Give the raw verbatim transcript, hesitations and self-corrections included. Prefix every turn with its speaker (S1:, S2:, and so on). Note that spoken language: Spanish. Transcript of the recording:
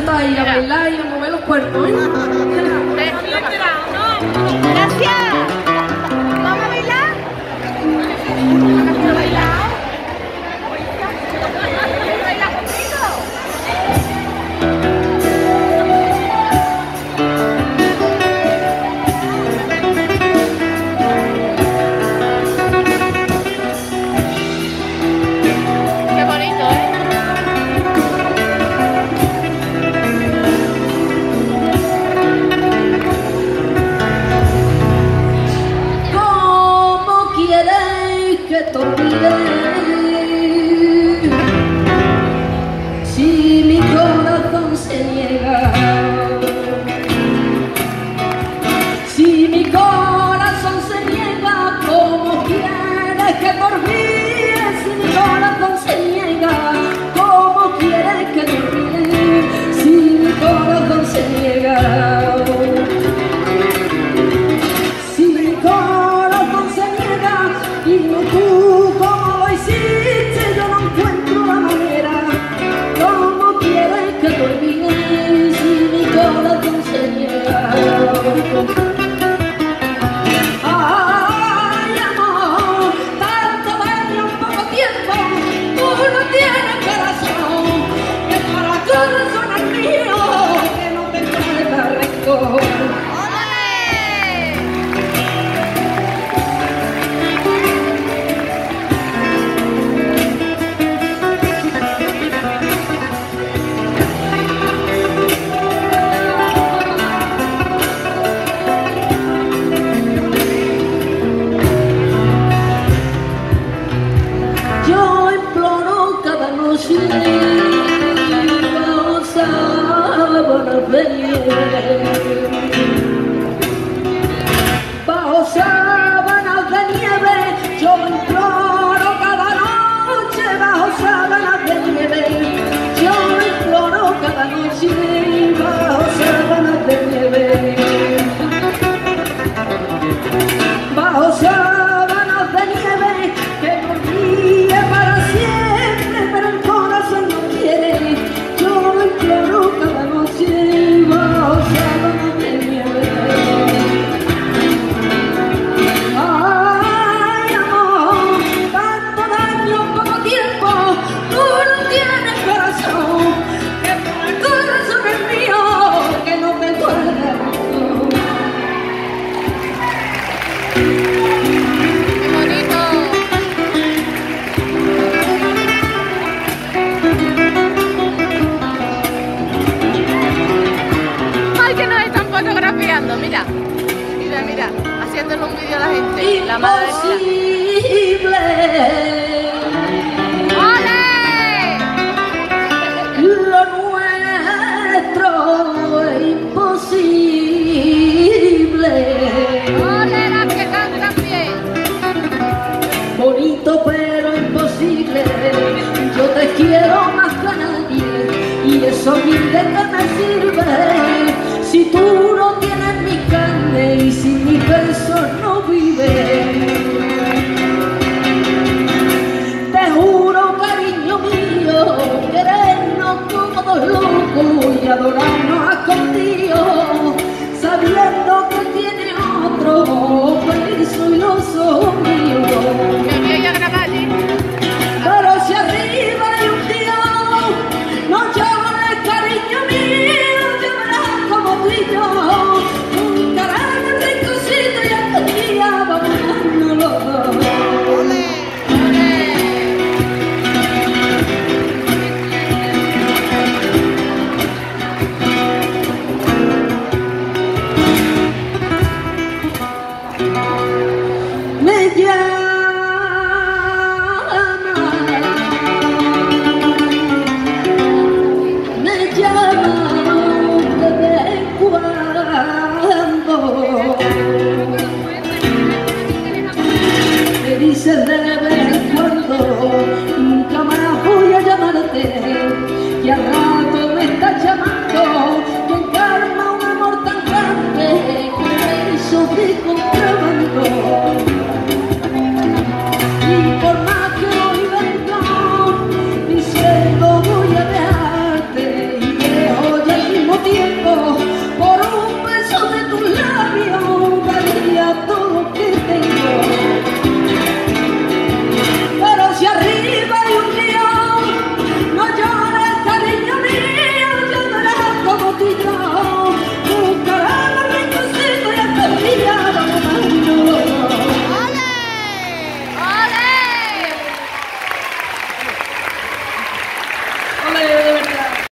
S1: cantar y a bailar y a mover los cuerpos, ¿eh?
S2: Gracias. ¿Vamos a bailar? ¿Vamos a bailar? ¿Bailar conmigo? Qué bonito, ¿eh?
S1: ¿Cómo quieres que te olvide? Si mi corazón se niega, si mi corazón se niega, ¿cómo quieres que te olvide? Si mi corazón se niega, ¿cómo quieres que te olvide? Si mi corazón se niega. Si mi corazón se niega, dime tú cómo lo hiciste, yo no encuentro la manera. ¿Cómo quieres que te olvide si mi corazón se niega? Ay, amor, tanto daño en poco tiempo, tú no tienes corazón, que para corazón es mío, que no te guarda rencor. Yo imploro cada noche bajo sábanas de nieve, bajo sábanas de nieve. Yo imploro cada noche bajo sábanas de nieve. Yo imploro cada noche bajo sábanas de nieve, bajo sábanas de nieve, que me olvide para siempre, pero el corazón no quiere. Yo lo imploro cada noche bajo sábanas de nieve. Ay, amor, tanto daño en poco tiempo, tú no tienes corazón, que por el corazón es mío, que no me guarda.
S2: Qué bonito. Ay, que nos están fotografiando, mira. Mira, mira, haciéndole un vídeo a la gente. La madre de
S1: Imposible.
S2: ¡Ole!
S1: Lo nuestro es imposible.
S2: ¡Ole, las que cantan bien!
S1: Bonito pero imposible. Yo te quiero más que a nadie, y eso ni de qué me sirve si tú no tienes mi carne y sin mis besos no vives. Te juro, cariño mío, querernos como dos locos y adorarnos a escondidos, sabiendo que tiene otro beso y los ojos míos.
S2: Me voy a grabar allí.
S1: Pero si arriba hay un Dios, no llores, cariño mío, llorarás como tú y yo. Un carajo ricocito y aquel día vamos a darnos los dos.
S2: ¡Ole! ¡Ole!
S1: Me llama, me llama de vez en cuando, me dice de vez en cuando, nunca más voy a llamarte, y al rato me está llamando, que encarna un amor tan grande que me hizo de contrabando. Y por más que hoy vengo diciendo voy a dejarte, y que hoy tiempo